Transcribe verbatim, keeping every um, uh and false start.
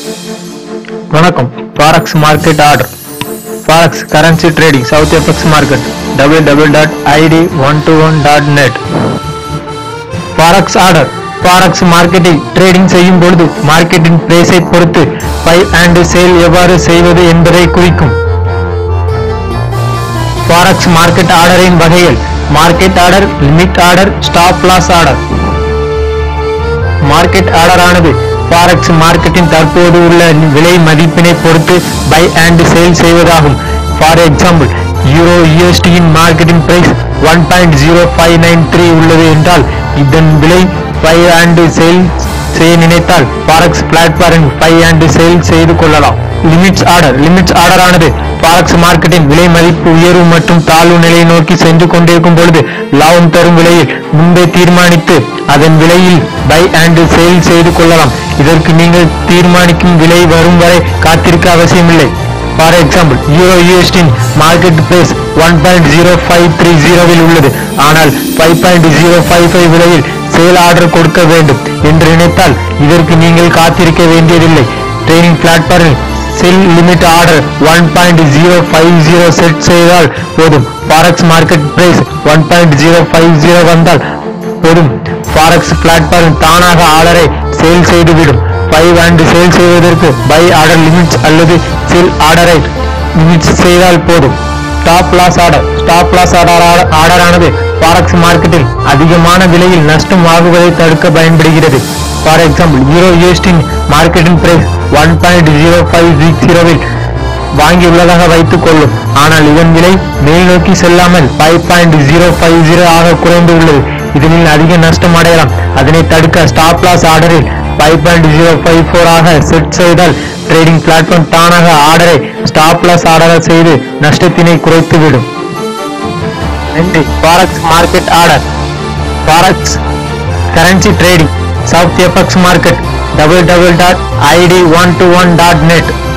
வணக்கம். Forex market order. Forex currency trading South F X market w w w dot i d one two one dot net. Forex order. Forex மார்க்கெட்டில் trading செய்யும் பொழுது மார்க்கெட்டின் பிரைஸை பொறுத்து buy and sale எவ்வாறு செய்வது என்பதை குறிக்கும். Forex market ஆர்டரின் வகைகள் market order, limit order, stop loss order. Market order ஆனது Forex மார்க்கெட்டின் தற்போது உள்ள விலை மதிப்பினை பொறுத்து பை அண்ட் சேல் செய்வதாகும். For example, euro U S D இன் மார்க்கெட்டின் price one point zero five nine three உள்ளது என்றால் இதன் விலை பை அண்ட் சேல் செய்ய நினைத்தால் Forex பிளாட்ஃபார்மில் பை அண்ட் சேல் செய்து கொள்ளலாம். லிமிட்ஸ் ஆர்டர் லிமிட்ஸ் ஆர்டர் ஆனது Forex மார்க்கெட்டின் விலை மதிப்பு உயர்வு மற்றும் தாழ்வு நிலையை நோக்கி சென்று கொண்டிருக்கும் பொழுது லாபம் தரும் விலையில் முன்பே தீர்மானித்து அதன் விலையில் பை அண்ட் சேல் செய்து கொள்ளலாம். இதற்கு நீங்கள் தீர்மானிக்கும் விலை வரும் வரை காத்திருக்க அவசியமில்லை. For example, euro U S D market price one point zero five three ஜீரோவில் உள்ளது. ஆனால் five point zero five five விலையில் சேல் ஆர்டர் கொடுக்க வேண்டும் என்று நினைத்தால் இதற்கு நீங்கள் காத்திருக்க வேண்டியதில்லை. ட்ரேடிங் பிளாட்ஃபார்மில் sell limit order one point zero five zero set செய்தால் போதும். Forex market price one point zero five zero வந்தால் போதும். Forex பிளாட்ஃபார்ம் தானாக ஆர்டரை சேல் செய்துவிடும். ஃபைவ் அண்ட் சேல் செய்வதற்கு பை ஆர்டர் லிமிட்ஸ் அல்லது செல் ஆர்டரை லிமிட்ஸ் செய்தால் போதும். Stop loss order stop loss order order ஆனது Forex மார்க்கெட்டில் அதிகமான விலையில் நஷ்டம் ஆகுவதை தடுக்க பயன்படுகிறது. For example, euro U S D மார்க்கெட்டின் price one point zero five six ஜீரோவில் வாங்கியுள்ளதாக வைத்துக் கொள்ளும். ஆனால் இதன் விலை மேல் நோக்கி செல்லாமல் five point zero five zero ஆக குறைந்து உள்ளது. இதனில் அதிக நஷ்டம் அடையலாம். அதனை தடுக்க ஸ்டாப் லாஸ் ஆர்டரில் five point zero five four ஆக செட் செய்தால் ட்ரேடிங் பிளாட்ஃபார்ம் தானாக ஆர்டரை ஸ்டாப் லாஸ் ஆர்டரை செய்து நஷ்டத்தினை குறைத்துவிடும். Forex market order. Forex currency trading South F X market w w w dot i d one two one dot net.